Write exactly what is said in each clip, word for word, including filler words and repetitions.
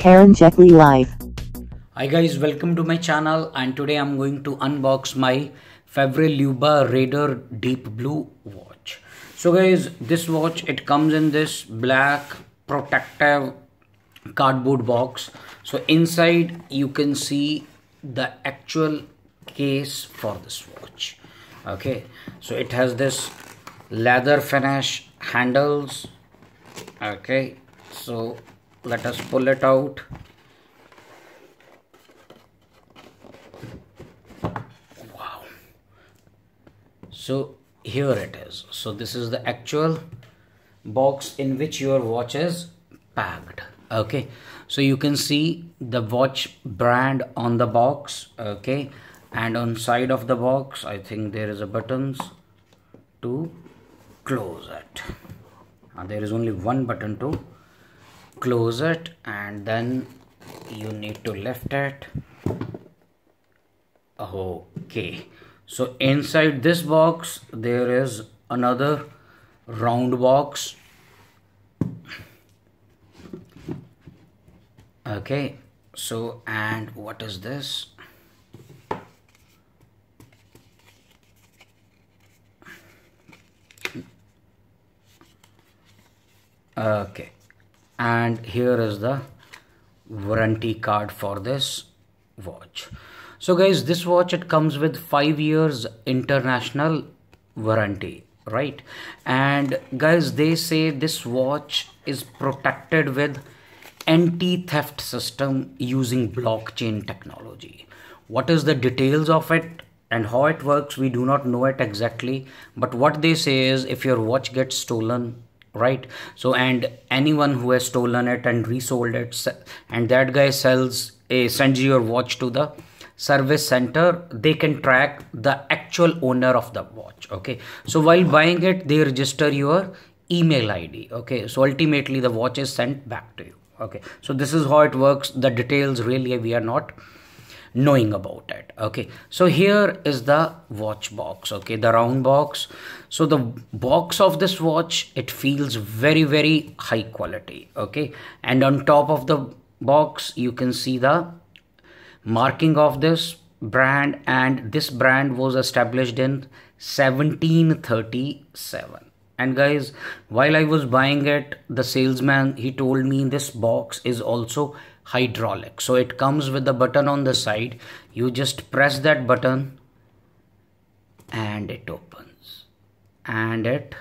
Karan Jekli Live. Hi guys, welcome to my channel, and today I'm going to unbox my Fevre Luba Raider Deep Blue watch. So guys, this watch, it comes in this black protective cardboard box. So inside you can see the actual case for this watch. Okay, so it has this leather finish handles. Okay, so let us pull it out. Wow, so here it is. So this is the actual box in which your watch is packed. Okay, so you can see the watch brand on the box. Okay, and on side of the box I think there is a buttons to close it. Uh, there is only one button to close it, and then you need to lift it. Okay, so inside this box there is another round box. Okay, so and what is this? Okay, and here is the warranty card for this watch. So guys, this watch, it comes with five years international warranty, right? And guys, they say this watch is protected with anti-theft system using blockchain technology. What is the details of it and how it works, we do not know it exactly, but what they say is if your watch gets stolen, right, so and anyone who has stolen it and resold it, and that guy sells a sends your watch to the service center, they can track the actual owner of the watch. Okay, so while buying it, they register your email I D. Okay, so ultimately the watch is sent back to you. Okay, so this is how it works. The details really we are not knowing about it. Okay, so here is the watch box. Okay, the round box. So the box of this watch, it feels very very high quality. Okay, and on top of the box you can see the marking of this brand, and this brand was established in seventeen thirty-seven. And guys, while I was buying it, the salesman, he told me this box is also hydraulic. So it comes with the button on the side. You just press that button and it opens, and it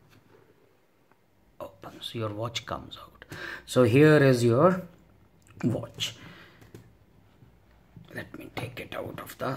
opens, your watch comes out. So here is your watch. Let me take it out of the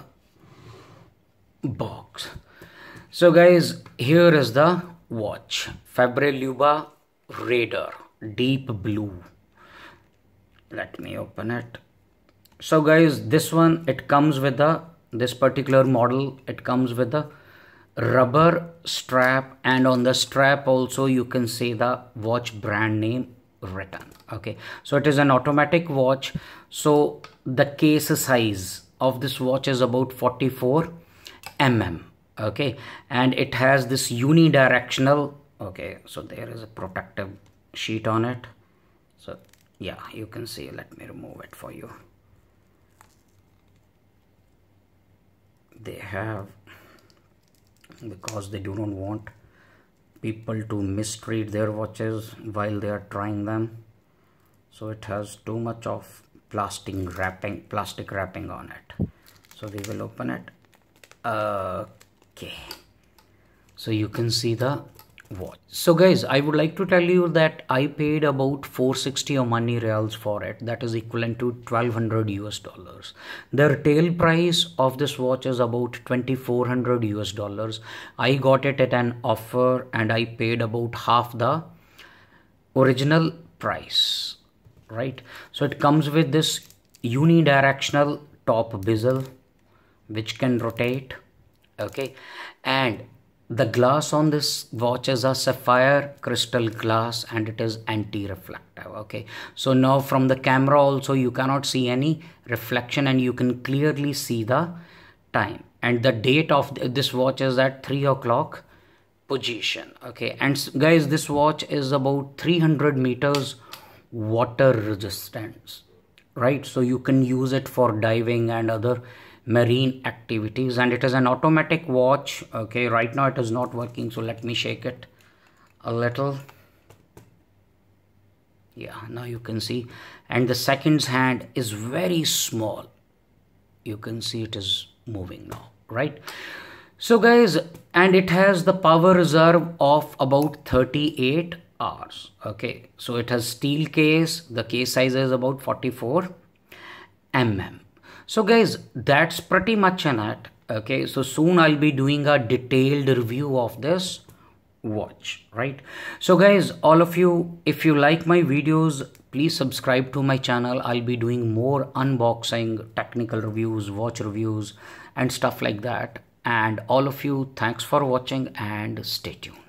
box. So guys, here is the watch, Fevre Luba Raider Deep Blue. Let me open it. So guys, this one, it comes with the this particular model, it comes with the rubber strap, and on the strap also you can see the watch brand name written. Okay, so it is an automatic watch. So the case size of this watch is about forty-four millimeters. Okay, and it has this unidirectional. Okay, so there is a protective sheet on it. So yeah, you can see, let me remove it for you. They have, because they do not want people to mistreat their watches while they are trying them, so it has too much of plastic wrapping plastic wrapping on it. So we will open it. Okay, so you can see the watch. So guys, I would like to tell you that I paid about four hundred sixty Omani Riyals for it. That is equivalent to twelve hundred U S dollars. The retail price of this watch is about twenty-four hundred U S dollars. I got it at an offer and I paid about half the original price, right? So it comes with this unidirectional top bezel which can rotate. Okay, and the glass on this watch is a sapphire crystal glass, and it is anti-reflective. Okay, so now from the camera also you cannot see any reflection, and you can clearly see the time, and the date of this watch is at three o'clock position. Okay, and guys, this watch is about three hundred meters water resistance. right? So you can use it for diving and other marine activities, and it is an automatic watch. Okay, right now it is not working, so let me shake it a little. Yeah, now you can see, and the seconds hand is very small. You can see it is moving now, right? So guys, and it has the power reserve of about thirty-eight hours. Okay, so it has steel case. The case size is about forty-four millimeters. So guys, that's pretty much in it. Okay, so soon I'll be doing a detailed review of this watch, right? So guys, all of you, if you like my videos, please subscribe to my channel. I'll be doing more unboxing, technical reviews, watch reviews and stuff like that. And all of you, thanks for watching and stay tuned.